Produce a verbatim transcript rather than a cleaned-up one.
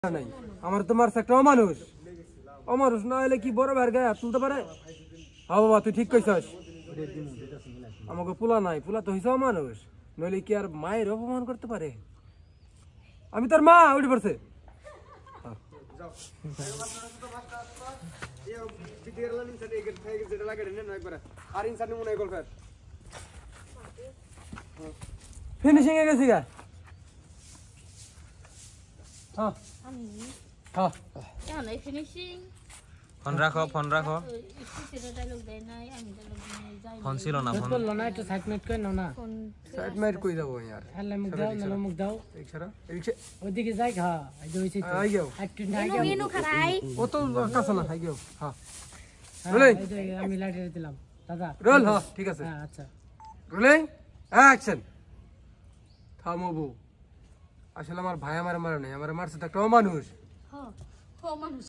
নাই আমার তো মারছে একটা অমানুষ অমানুষ না হলে কি বড় ভাইয়ের গায়ে হাত তুলতে পারে? হ্যাঁ বাবা তুই ঠিক কইছস, আমাকে পোলা নাই, পোলা তো হইছে অমানুষ, নইলে কি আর মায়ের অপমান করতে পারে? আমি তোর মা উঠে পড়ছে। ফিনিশিং এ গেছি গা। হ্যাঁ হ্যাঁ কেন এই ফিনিশিং ফোন রাখো ফোন রাখো একটু সেটা ডায়লগ দেয় নাই আমি ডায়লগ দিই যাই ফোন ছিল না ফোন বললো না একটু সাইড মিট করে নাও না ফোন সাইড মাইট কই যাব यार হ্যালো মুখ দাও না মুখ দাও এক সারা এক ওইদিকে যাই খা এই যে হইছে তো আই গেও একটু নাই এনো এনো খারাই ও তো কাছে না আই গেও। হ্যাঁ রোলিং এই যে আমি লাইটার দিলাম দাদা রোল। হ্যাঁ ঠিক আছে, হ্যাঁ আচ্ছা রোলিং অ্যাকশন। থামো বউ, আসলে আমার ভাই আমার মারে নাই, আমার মারছে তো একটা অমানুষ। হ হ মানুষ